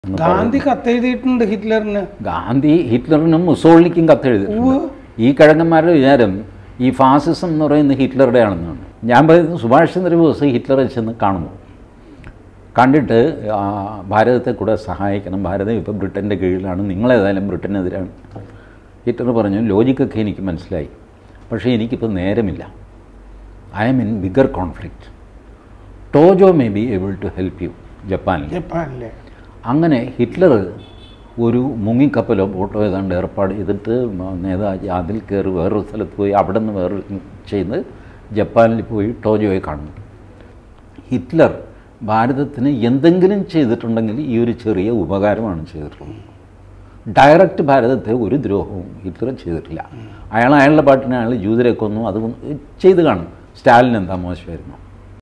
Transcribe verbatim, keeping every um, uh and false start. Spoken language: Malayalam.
ഗാന്ധി കത്തെഴുതിയിട്ടുണ്ട് ഹിറ്റ്ലറിന്. ഗാന്ധി ഹിറ്റ്ലറിനും മുസോളിനിക്കും കത്തെഴുതിയിട്ടുണ്ട്. ഈ കിഴങ്ങന്മാരുടെ വിചാരം ഈ ഫാസിസം എന്ന് പറയുന്നത് ഹിറ്റ്ലറുടെ ആണെന്നാണ്. ഞാൻ പറയുന്നത് സുഭാഷ് ചന്ദ്രബോസ് ഹിറ്റ്ലറെ ചെന്ന് കാണുന്നു, കണ്ടിട്ട് ഭാരതത്തെ കൂടെ സഹായിക്കണം, ഭാരതം ഇപ്പോൾ ബ്രിട്ടൻ്റെ കീഴിലാണ്, നിങ്ങളേതായാലും ബ്രിട്ടനെതിരാണ്. ഹിറ്റ്ലർ പറഞ്ഞു, ലോജിക്കൊക്കെ എനിക്ക് മനസ്സിലായി, പക്ഷേ എനിക്കിപ്പോൾ നേരമില്ല, I am in bigger conflict, Tojo may be able to help you. ജപ്പാനിൽ ജപ്പാനിലെ അങ്ങനെ ഹിറ്റ്ലർ ഒരു മുങ്ങിക്കപ്പലോ ബോട്ടോ ഏതാണ്ട് ഏർപ്പാട് ചെയ്തിട്ട് നേതാജി അതിൽ കയറി വേറൊരു സ്ഥലത്ത് പോയി അവിടെ നിന്ന് വേറൊരു ചെയ്ത് ജപ്പാനിൽ പോയി ടോജോയെ കാണുന്നു. ഹിറ്റ്ലർ ഭാരതത്തിന് എന്തെങ്കിലും ചെയ്തിട്ടുണ്ടെങ്കിൽ ഈ ഒരു ചെറിയ ഉപകാരമാണ് ചെയ്തിട്ടുള്ളത്. ഡയറക്റ്റ് ഭാരതത്തെ ഒരു ദ്രോഹവും ഹിറ്റ്ലർ ചെയ്തിട്ടില്ല. അയാൾ അയാളുടെ പാട്ടിനെ അയാൾ ജൂതരെ കൊന്നു, അത് ചെയ്ത് കാണും. സ്റ്റാലിൻ എന്താ മോശമായിരുന്നു.